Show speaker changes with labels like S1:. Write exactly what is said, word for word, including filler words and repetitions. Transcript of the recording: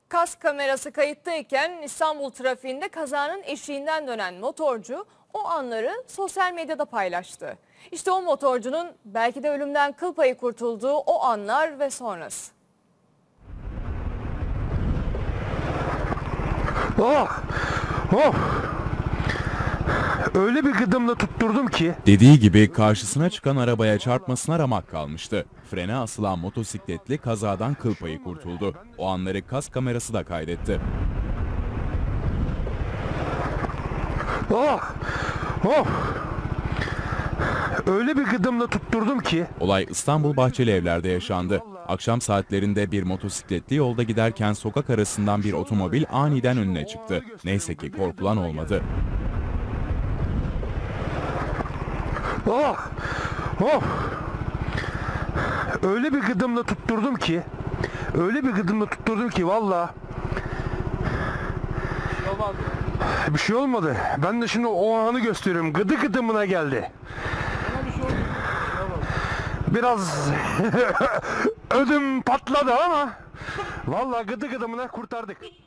S1: Kask kamerası kayıttayken İstanbul trafiğinde kazanın eşiğinden dönen motorcu o anları sosyal medyada paylaştı. İşte o motorcunun belki de ölümden kıl payı kurtulduğu o anlar ve sonrası.
S2: Oh! Oh! Öyle bir gıdımla tutturdum ki.
S3: Dediği gibi karşısına çıkan arabaya çarpmasına ramak kalmıştı. Frene asılan motosikletli kazadan kıl payı kurtuldu. O anları kask kamerası da kaydetti.
S2: Oh! Oh! Öyle bir gıdımla tutturdum ki.
S3: Olay İstanbul Bahçelievler'de yaşandı. Akşam saatlerinde bir motosikletli yolda giderken sokak arasından bir otomobil aniden önüne çıktı. Neyse ki korkulan olmadı.
S2: Oh! Oh! Öyle bir gıdımla tutturdum ki. Öyle bir gıdımla tutturdum ki valla. Bir şey olmadı. Ben de şimdi o anı gösteriyorum. Gıdı gıdımına geldi. Biraz ödüm patladı ama valla gıdı gıdımına kurtardık.